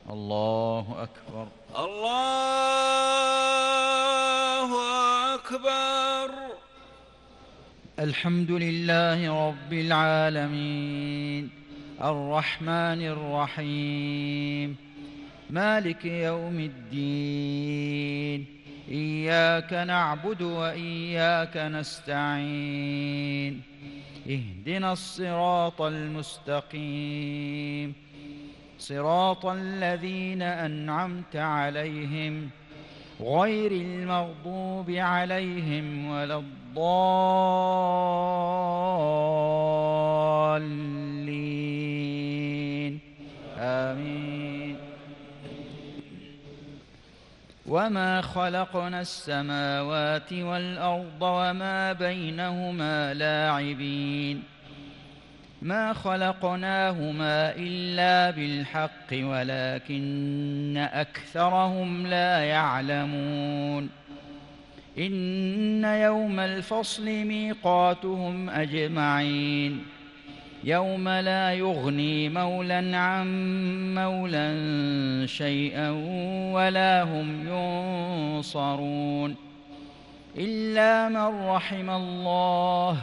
الله أكبر. الله أكبر. الحمد لله رب العالمين، الرحمن الرحيم، مالك يوم الدين، إياك نعبد وإياك نستعين، اهدنا الصراط المستقيم، صراط الذين أنعمت عليهم غير المغضوب عليهم ولا الضالين، آمين. وما خلقنا السماوات والأرض وما بينهما لاعبين، ما خلقناهما إلا بالحق ولكن أكثرهم لا يعلمون. إن يوم الفصل ميقاتهم أجمعين، يوم لا يغني مولى عن مولى شيئا ولا هم ينصرون، إلا من رحم الله،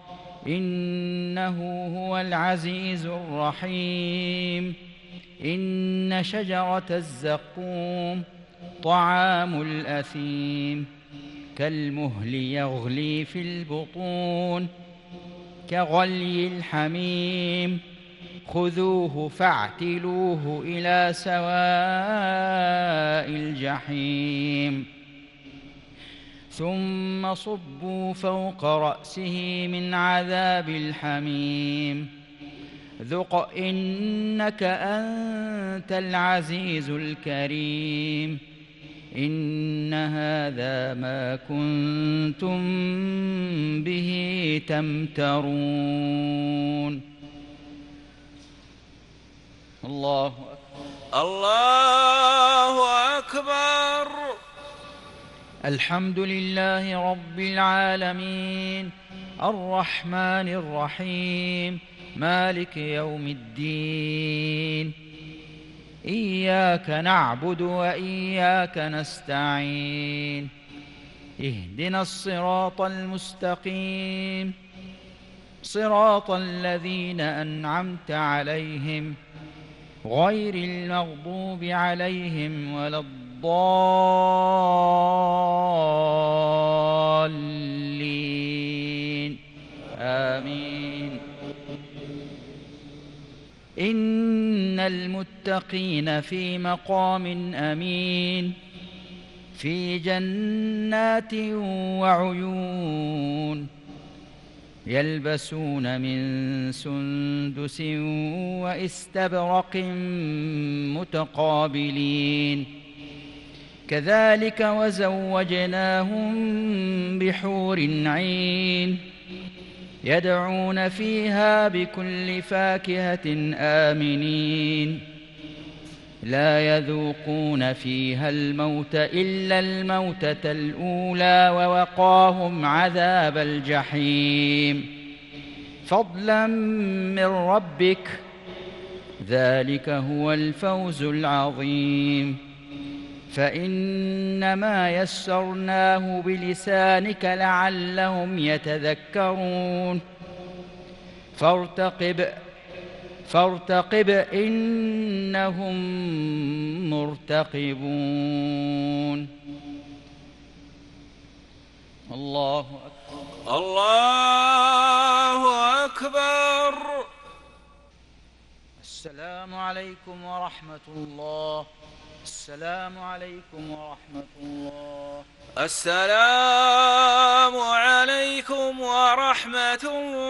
إنه هو العزيز الرحيم. إن شجرة الزقوم طعام الأثيم، كالمهل يغلي في البطون، كغلي الحميم، خذوه فاعتلوه إلى سواء الجحيم، ثم صبوا فوق رأسه من عذاب الحميم، ذق إنك أنت العزيز الكريم. إن هذا ما كنتم به تمترون. الله أكبر. الله أكبر. الحمد لله رب العالمين، الرحمن الرحيم، مالك يوم الدين، إياك نعبد وإياك نستعين، اهدنا الصراط المستقيم، صراط الذين أنعمت عليهم غير المغضوب عليهم ولا الضالين، آمين. إن المتقين في مقام أمين، في جنات وعيون، يلبسون من سندس وإستبرق متقابلين، كذلك وزوجناهم بحور عين، يدعون فيها بكل فاكهة آمنين، لا يذوقون فيها الموت إلا الموتة الأولى، ووقاهم عذاب الجحيم، فضلا من ربك، ذلك هو الفوز العظيم. فإنما يسرناه بلسانك لعلهم يتذكرون، فارتقب إنهم مرتقبون. الله أكبر. الله أكبر. السلام عليكم ورحمة الله. السلام عليكم ورحمة الله. السلام عليكم ورحمة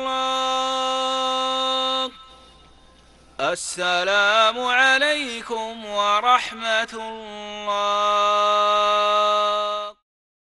الله. السلام عليكم ورحمة الله.